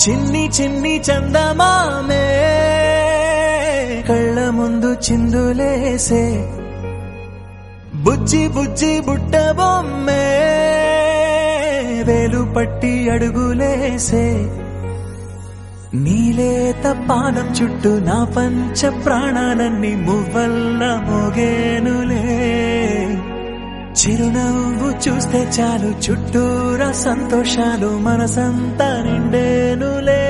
చిన్ని చిన్ని చందమామే కళ్ళ ముందు చిందులేసే బుజ్జి బుజ్జి బుట్ట బొమ్మే వేలు పట్టి అడుగులేసే నీలేత పానం చుట్టూ నా పంచ ప్రాణాలన్నీ మువ్వల్ల మోగేనులే చిరునవ్వు చూస్తే చాలు చుట్టూరా సంతోషాలు మనసంతా నిండేనులే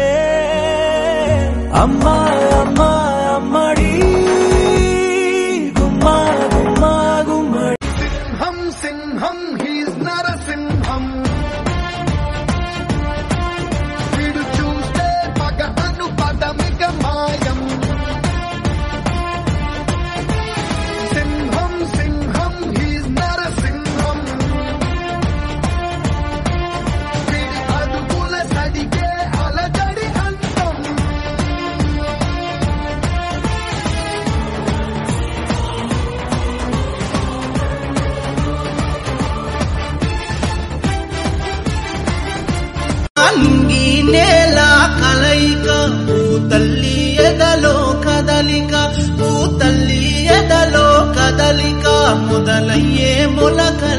అమ్మా అమ్మా అమ్మడి గుమ్మా గుమ్మా గుమ్మడి సింహం సింహం హీస్ నరసింహం వీడు చూస్తే పగను పదమిక మాయం సింహం సింహం హీస్ నరసింహం వీడి అడుగుల సడిగే అలజడి అంతం అంగి నేల కలయిక పూతల్లి ఎదలో కదలిక పూతల్లి ఎదలో కదలిక మొదలయ్యే మొలక